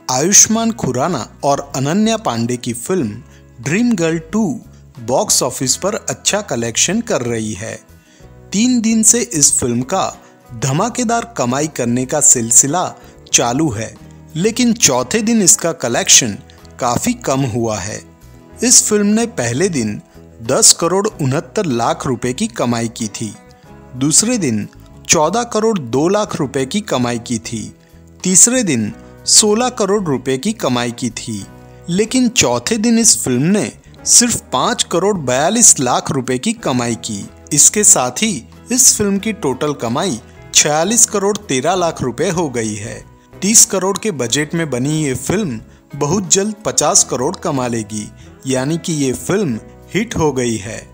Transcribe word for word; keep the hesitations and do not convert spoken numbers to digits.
आयुष्मान खुराना और अनन्या पांडे की film Dream Girl two box office पर अच्छा कलेक्शन कर रही है। तीन दिन से इस फिल्म का धमाकेदार कमाई करने का सिलसिला चालू है, लेकिन चौथे दिन इसका कलेक्शन काफी कम हुआ है। इस फिल्म ने पहले दिन दस करोड़ उनहत्तर लाख रुपए की कमाई की थी, दूसरे दिन चौदह करोड़ दो लाख रुपए की कमाई की थी, तीसरे दिन सोलह करोड़ रुपए की कमाई की थी, लेकिन चौथे दिन इस फिल्म ने सिर्फ पाँच करोड़ बयालीस लाख रुपए की कमाई की। इसके साथ ही इस फिल्म की टोटल कमाई छियालीस करोड़ तेरह लाख रुपए हो गई है। तीस करोड़ के बजट में बनी ये फिल्म बहुत जल्द पचास करोड़ कमा लेगी, यानी कि ये फिल्म हिट हो गई है।